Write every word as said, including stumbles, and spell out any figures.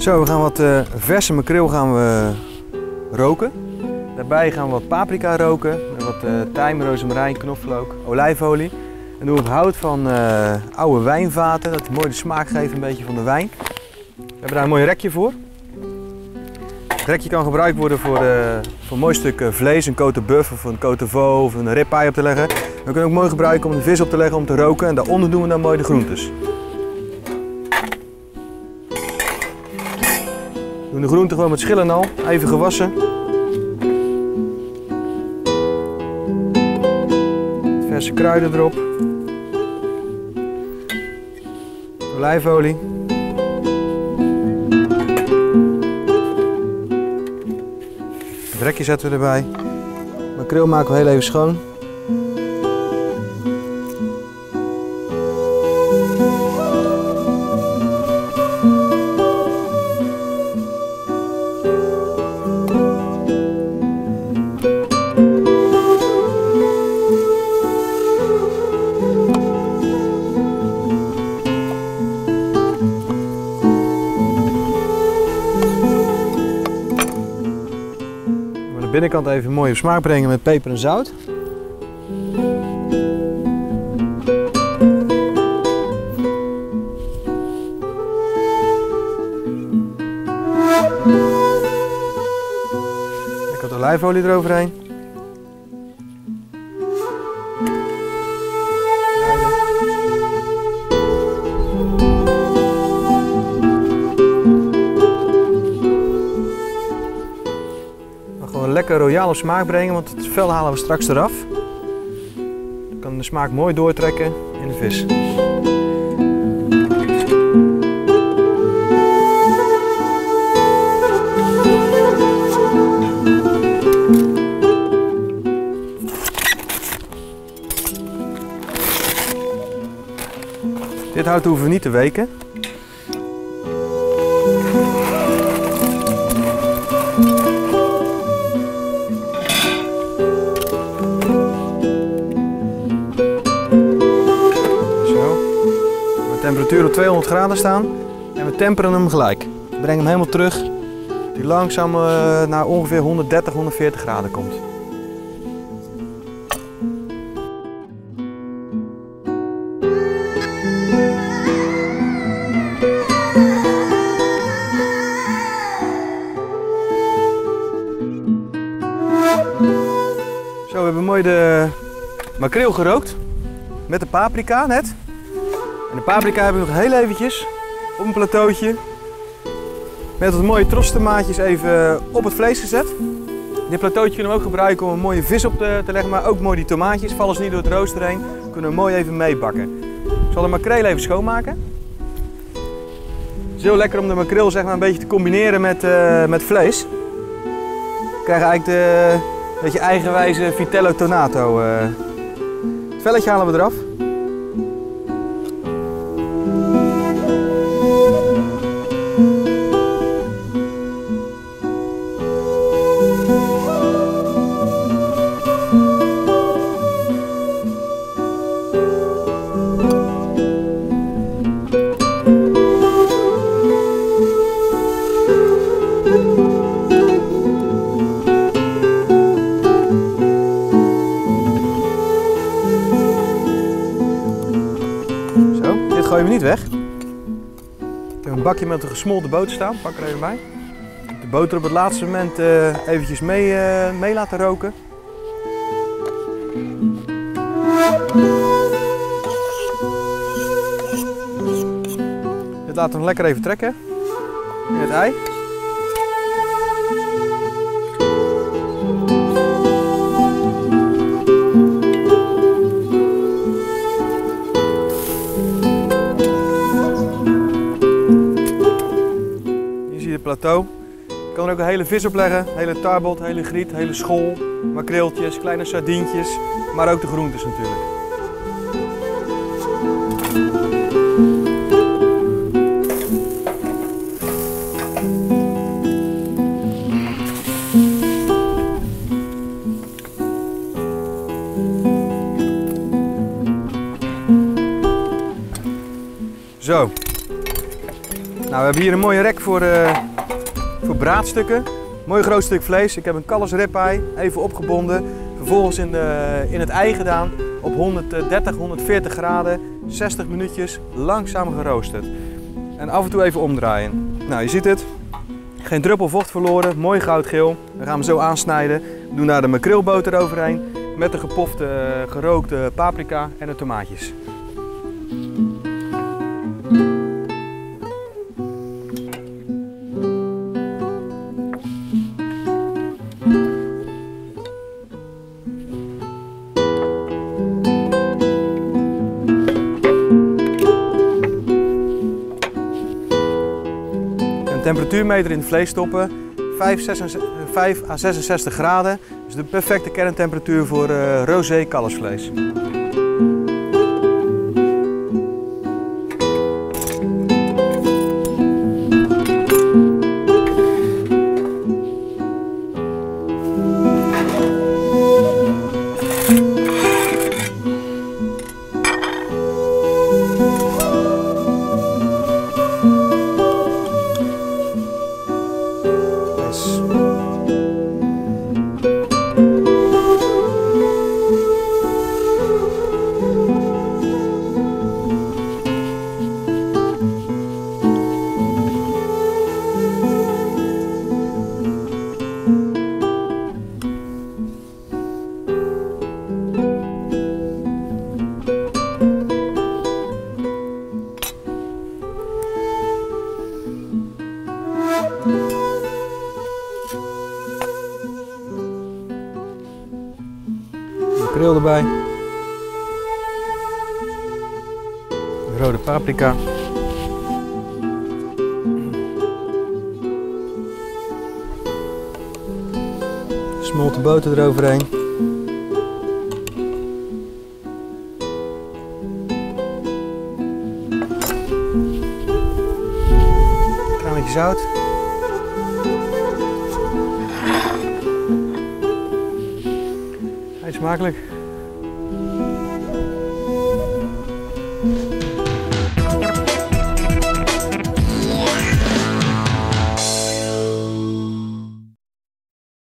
Zo, we gaan wat uh, verse makreel gaan we roken. Daarbij gaan we wat paprika roken, met wat uh, tijm, rozemarijn, knoflook, olijfolie. En doen we op hout van uh, oude wijnvaten, dat mooi de smaak geeft een beetje van de wijn. We hebben daar een mooi rekje voor. Het rekje kan gebruikt worden voor, uh, voor een mooi stuk uh, vlees, een côte bœuf of een côte veau of een ribeye op te leggen. We kunnen ook mooi gebruiken om de vis op te leggen om te roken en daaronder doen we dan mooi de groentes. We doen de groenten gewoon met schillen al, even gewassen. Verse kruiden erop. Olijfolie. Het rekje zetten we erbij. Makreel maken we heel even schoon. De binnenkant even mooi op smaak brengen met peper en zout. Lekker wat olijfolie eroverheen. Gewoon lekker royaal op smaak brengen, want het vel halen we straks eraf. Dan kan de smaak mooi doortrekken in de vis. Dit hout hoeven we niet te weken. Temperatuur op tweehonderd graden staan en we temperen hem gelijk. We brengen hem helemaal terug, die langzaam uh, naar ongeveer honderddertig, honderdveertig graden komt. Zo, we hebben mooi de makreel gerookt met de paprika net. En de paprika hebben we nog heel eventjes op een plateautje met wat mooie trostomaatjes even op het vlees gezet. Dit plateautje kunnen we ook gebruiken om een mooie vis op te, te leggen, maar ook mooi die tomaatjes, vallen ze niet door het rooster heen, kunnen we mooi even meebakken. Ik zal de makreel even schoonmaken. Het is heel lekker om de makreel zeg maar, een beetje te combineren met, uh, met vlees. We krijgen eigenlijk de beetje eigenwijze vitello tonato. Uh. Het velletje halen we eraf. Gooien we niet weg. Ik heb een bakje met een gesmolten boter staan, pak er even bij. De boter op het laatste moment uh, eventjes mee, uh, mee laten roken. Dit laten we nog lekker even trekken in het ei. Plateau. Je kan er ook een hele vis op leggen, hele tarbot, hele griet, hele schol, makreeltjes, kleine sardientjes, maar ook de groentes natuurlijk. Zo. Nou, we hebben hier een mooie rek voor, uh, voor braadstukken. Mooi groot stuk vlees. Ik heb een kalfs ribeye even opgebonden. Vervolgens in, de, in het ei gedaan op honderddertig, honderdveertig graden. zestig minuutjes langzaam geroosterd. En af en toe even omdraaien. Nou, je ziet het. Geen druppel vocht verloren. Mooi goudgeel. Dan gaan we zo aansnijden. We doen daar de makreelboter overheen. Met de gepofte, gerookte paprika en de tomaatjes. Temperatuurmeter in het vlees stoppen, vijf à zesenzestig graden. Dus de perfecte kerntemperatuur voor uh, rosé kalfsvlees. Makreel erbij. Rode paprika. Smolten boter eroverheen. Kraantje zout. Eet smakelijk.